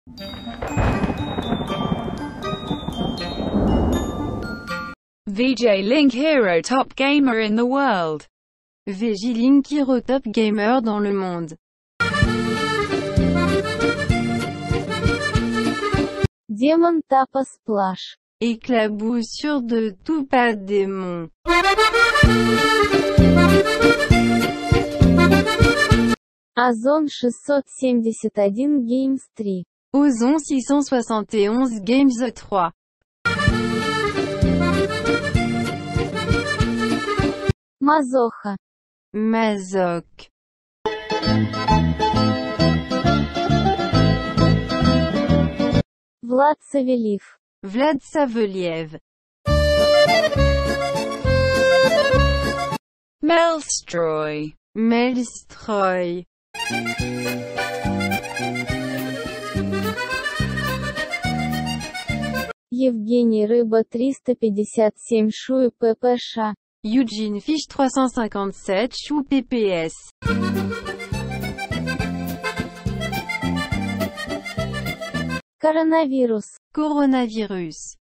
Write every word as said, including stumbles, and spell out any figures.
V J Link Hero Top Gamer in the world. V J Link Hero Top Gamer dans le monde. Демон Тапа Сплаш. Éclaboussure de tout pas démon. Озон шестьсот семьдесят один Games три. Ozon six cent soixante et onze Games trois. Мазоха. Mazoc. Влад Савельев. Vlad Saveliev. Melstroy. Melstroy. Евгений Рыба триста пятьдесят семь Шуй ППШ. Eugene Fish trois cent cinquante-sept Chou P P S. Коронавирус. Coronavirus.